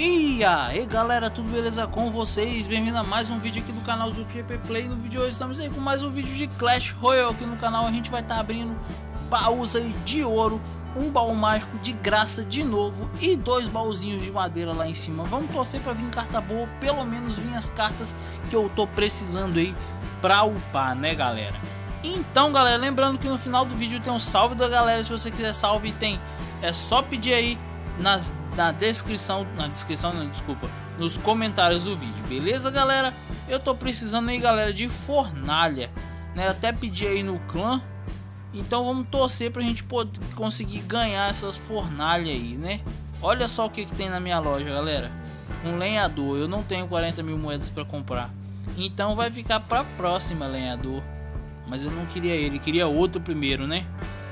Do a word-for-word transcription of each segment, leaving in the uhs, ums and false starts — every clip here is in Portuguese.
E aí galera, tudo beleza com vocês? Bem-vindo a mais um vídeo aqui do canal Zucchip Play. No vídeo de hoje estamos aí com mais um vídeo de Clash Royale aqui no canal. A gente vai estar tá abrindo baús aí de ouro, um baú mágico de graça de novo e dois baúzinhos de madeira lá em cima. Vamos torcer para vir carta boa, pelo menos vir as cartas que eu tô precisando aí pra upar, né galera? Então galera, lembrando que no final do vídeo tem um salve da galera. Se você quiser salve, tem, é só pedir aí nas na descrição, na descrição não, desculpa, nos comentários do vídeo, beleza galera? Eu tô precisando aí galera de fornalha, né? Até pedi aí no clã, então vamos torcer pra gente poder conseguir ganhar essas fornalhas aí, né? Olha só o que que tem na minha loja galera, um lenhador. Eu não tenho quarenta mil moedas para comprar, então vai ficar pra próxima lenhador, mas eu não queria ele, queria outro primeiro, né?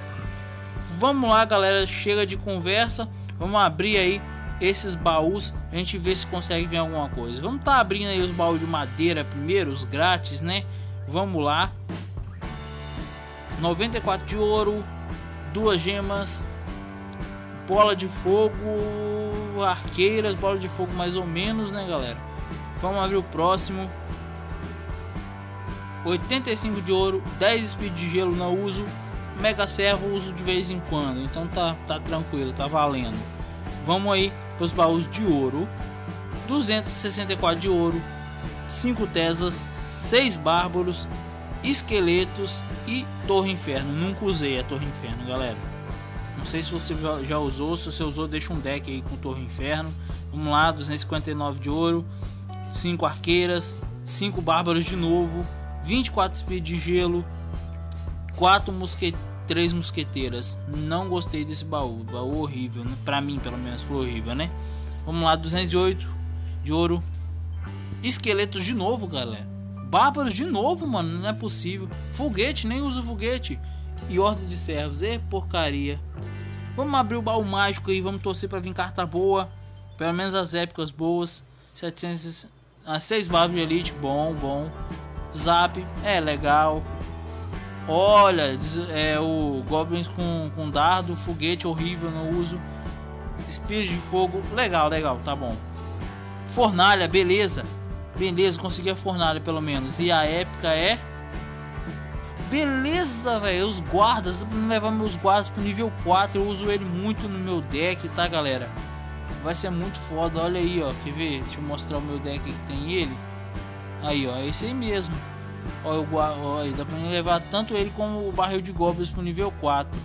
Vamos lá galera, chega de conversa. Vamos abrir aí esses baús, a gente vê se consegue ver alguma coisa. Vamos estar tá abrindo aí os baús de madeira primeiro, os grátis, né? Vamos lá. noventa e quatro de ouro, duas gemas, bola de fogo, arqueiras, bola de fogo mais ou menos, né galera? Vamos abrir o próximo. oitenta e cinco de ouro, dez speed de gelo não uso. Mega servo uso de vez em quando, então tá, tá tranquilo, tá valendo. Vamos aí para os baús de ouro. Duzentos e sessenta e quatro de ouro, cinco teslas, seis bárbaros, esqueletos e torre inferno. Nunca usei a torre inferno galera, não sei se você já usou. Se você usou, deixa um deck aí com torre inferno. Vamos lá, duzentos e cinquenta e nove de ouro, cinco arqueiras, cinco bárbaros de novo, vinte e quatro speed de gelo, quatro mosqueteiros, três mosqueteiras. Não gostei desse baú, baú horrível, né? Pra mim pelo menos foi horrível, né? Vamos lá, duzentos e oito de ouro, esqueletos de novo galera, bárbaros de novo, mano, não é possível. Foguete, nem uso foguete. E ordem de servos, é porcaria. Vamos abrir o baú mágico aí, vamos torcer pra vir carta boa, pelo menos as épicas boas. Setecentos, ah, seis bárbaros de elite, bom, bom. Zap, é legal. Olha, é o Goblins com, com dardo, foguete horrível, não uso. Espírito de fogo, legal, legal, tá bom. Fornalha, beleza. Beleza, consegui a fornalha pelo menos. E a épica é... Beleza, velho, os guardas, levar meus guardas pro nível quatro. Eu uso ele muito no meu deck, tá galera? Vai ser muito foda, olha aí, ó. Quer ver? Deixa eu mostrar o meu deck que tem ele. Aí, ó, é esse aí mesmo. Ó, eu, ó, dá pra levar tanto ele como o barril de goblins pro nível quatro.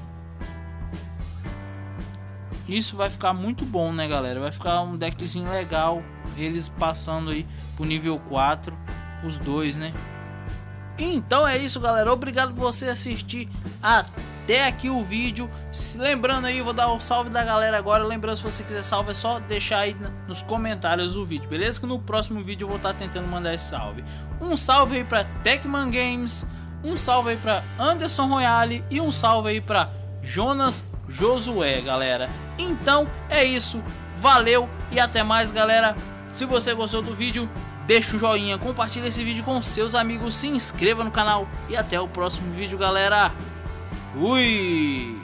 Isso vai ficar muito bom, né galera? Vai ficar um deckzinho legal, eles passando aí pro nível quatro, os dois, né? Então é isso galera, obrigado por você assistir até aqui o vídeo. Lembrando aí, vou dar o salve da galera agora. Lembrando, se você quiser salve, é só deixar aí nos comentários do vídeo, beleza? Que no próximo vídeo eu vou estar tentando mandar esse salve. Um salve aí pra Techman Games, um salve aí pra Anderson Royale e um salve aí pra Jonas Josué, galera. Então é isso, valeu e até mais galera. Se você gostou do vídeo, deixa um joinha, compartilha esse vídeo com seus amigos, se inscreva no canal e até o próximo vídeo galera. Fui!